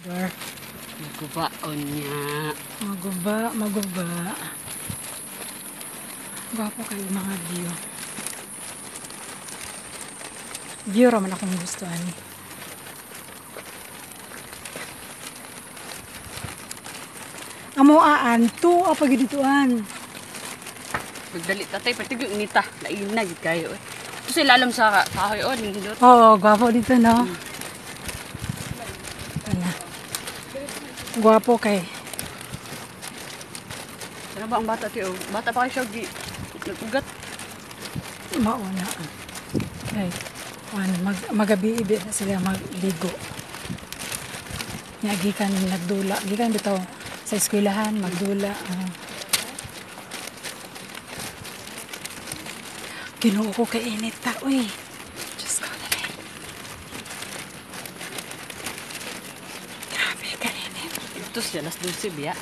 Bar. Magubaon niya. Maguba. Gwapo kayo mga view. View raman akong gustuhan. Amoaan, to apa gidituan. Pagdali tatay, pati yung inita. Lainag kayo eh. Ito sila alam sa kahoy o, nindot. Oo, gwapo dito, no? Ano? Gwapo kay. Sana ba ang bata tiyo? Bata pa kayo siya, nag-ugat. Mauna. Ay, magabi ibi na sila magligo. Gikan nagdula. Gikan bitaw sa eskwelahan, magdula. Ginoo ko kay init ta, uy. Diyos ko na rin. Grabe ka init. Ito siya, las 12 biya.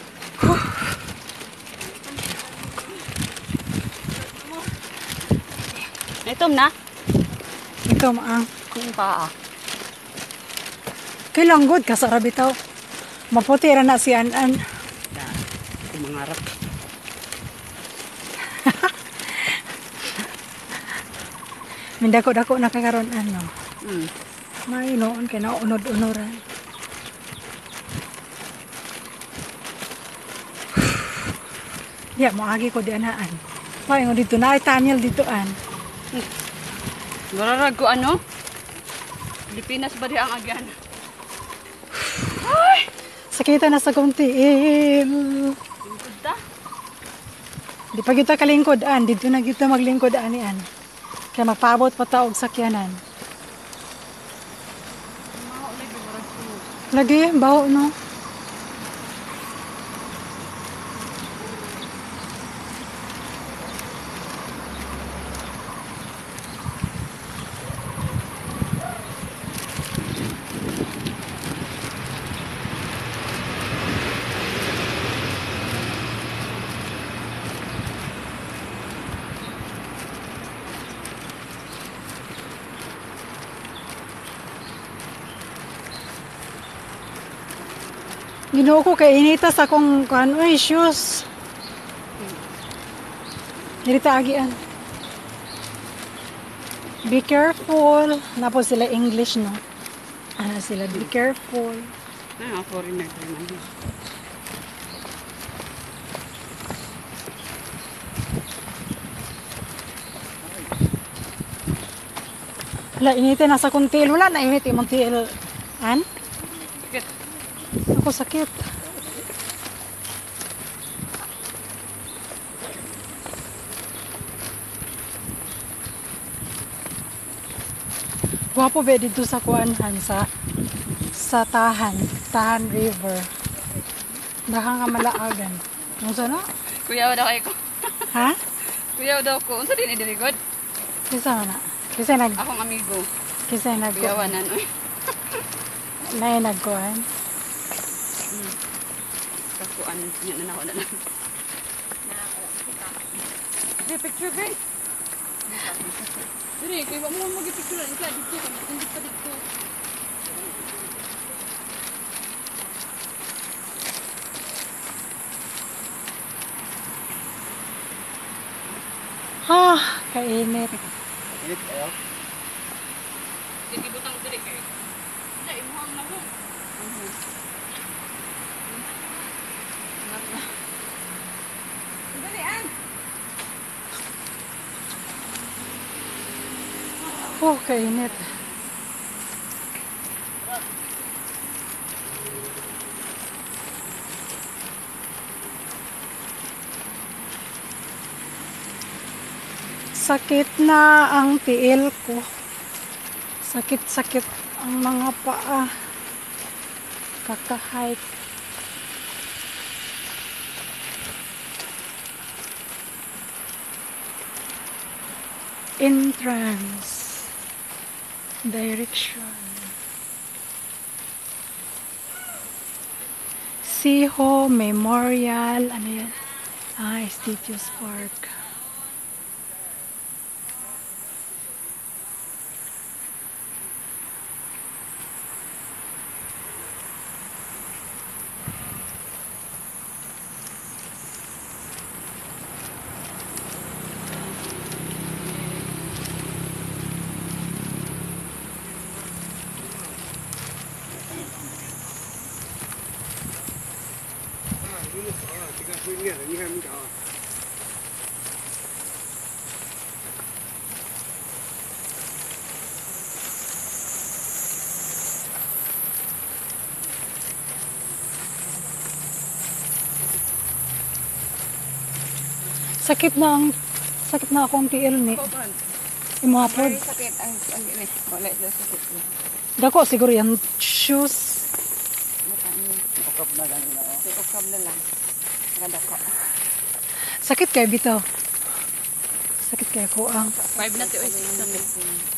Itom na? Ikaw maang. Kung paa. Kailang good ka sa bitaw. Maputi ra na si Anan. Kung mangarap. Mindako-dako na kakaroon ano. Hmm. May noon kay naunod-unuran. Diya, maagi ko di anaan. Paingon dito na ay tunnel dito an. Mararag ko ano? Pilipinas ba di ang agyan? Ay! Sakita na sa kuntiil. Lingkod ta? Di pa kita kalingkod an. Dito na kita maglingkod ani an. Kaya magpaabot pa taog sakyanan. Lagi, baho no? Ginoo ko kay initas akong kanoy shoes. Dirita agian. Be careful. Napo sila English no. Ano sila be careful. Ah, foreigner naman. Wala initin na sa kuntil. Wala na init imong tiil. An? Sakit. Ako sakit. Gwapo ba dito sa kuanhan sa Tahan River. Dahang ka malaagan. Ano sa na? Kuya daw kayo ko. Ha? Kuya daw ko. Unsa din idirigod? Kisa na? Kisa Akong amigo. nagkuhan? Kuyawanan. Uy. Nay nagkuhan? Kakuan niya na ako na lang. Di picture guys. Dili, kay wa mo mag-picture lang ka dito, hindi pa dito. Kainit. Init kayo. Sige butang dili kay. Dili mo ang laro. Dalian. Kainit. Sakit na ang tiil ko. Sakit-sakit ang mga paa. Kaka-hike. Entrance. Direction. Siho Memorial. Ano yan? Stitius Park. Sakit na akong tiil ni. Imapod. May sakit ang ini. Wala ito sakit. Dako siguro yung shoes. Ukap na ganun na. Ukap na lang. Nakadako. Sakit kay bitaw. Sakit kay ko ang. 5 na 6 na.